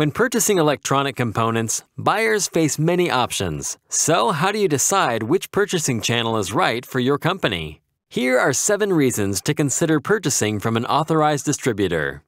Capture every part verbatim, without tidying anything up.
When purchasing electronic components, buyers face many options. So, how do you decide which purchasing channel is right for your company? Here are seven reasons to consider purchasing from an authorized distributor.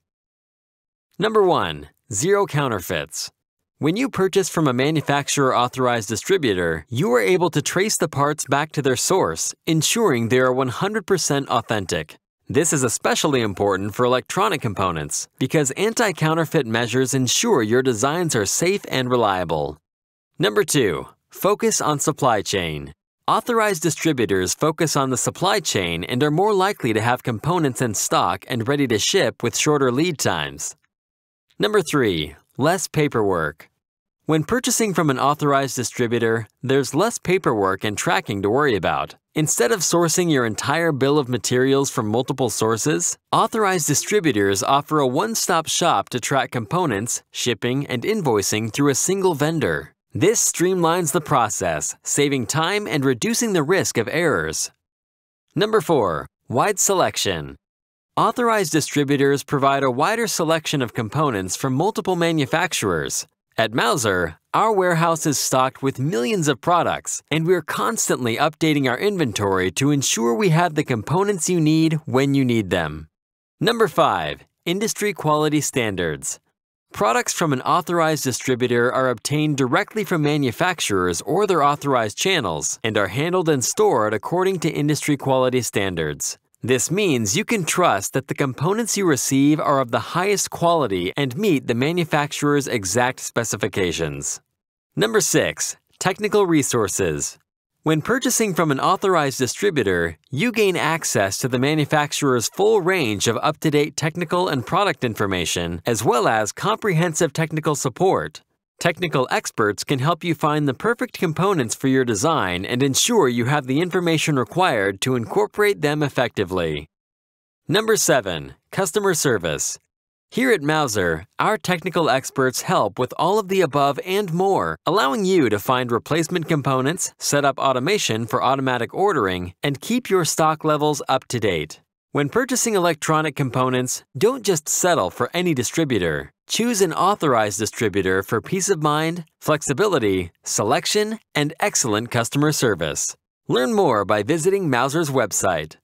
Number one. Zero counterfeits. When you purchase from a manufacturer-authorized distributor, you are able to trace the parts back to their source, ensuring they are one hundred percent authentic. This is especially important for electronic components because anti-counterfeit measures ensure your designs are safe and reliable. Number two. Focus on supply chain. Authorized distributors focus on the supply chain and are more likely to have components in stock and ready to ship with shorter lead times. Number three. Less paperwork. When purchasing from an authorized distributor, there's less paperwork and tracking to worry about. Instead of sourcing your entire bill of materials from multiple sources, authorized distributors offer a one-stop shop to track components, shipping, and invoicing through a single vendor. This streamlines the process, saving time and reducing the risk of errors. Number four. Wide selection. Authorized distributors provide a wider selection of components from multiple manufacturers. At Mouser, our warehouse is stocked with millions of products, and we're constantly updating our inventory to ensure we have the components you need when you need them. Number five. Industry quality standards. Products from an authorized distributor are obtained directly from manufacturers or their authorized channels and are handled and stored according to industry quality standards. This means you can trust that the components you receive are of the highest quality and meet the manufacturer's exact specifications. Number six. Technical resources. When purchasing from an authorized distributor, you gain access to the manufacturer's full range of up-to-date technical and product information, as well as comprehensive technical support. Technical experts can help you find the perfect components for your design and ensure you have the information required to incorporate them effectively. Number seven. Customer service. Here at Mouser, our technical experts help with all of the above and more, allowing you to find replacement components, set up automation for automatic ordering, and keep your stock levels up to date. When purchasing electronic components, don't just settle for any distributor. Choose an authorized distributor for peace of mind, flexibility, selection, and excellent customer service. Learn more by visiting Mouser's website.